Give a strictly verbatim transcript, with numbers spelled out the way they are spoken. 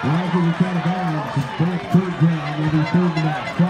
Rising is out of bounds. Back third down. Maybe third and out.